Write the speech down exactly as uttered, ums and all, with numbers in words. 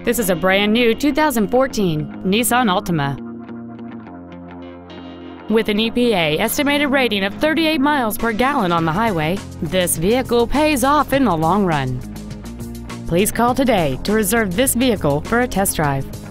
This is a brand new two thousand fourteen Nissan Altima. With an E P A estimated rating of thirty-eight miles per gallon on the highway, this vehicle pays off in the long run. Please call today to reserve this vehicle for a test drive.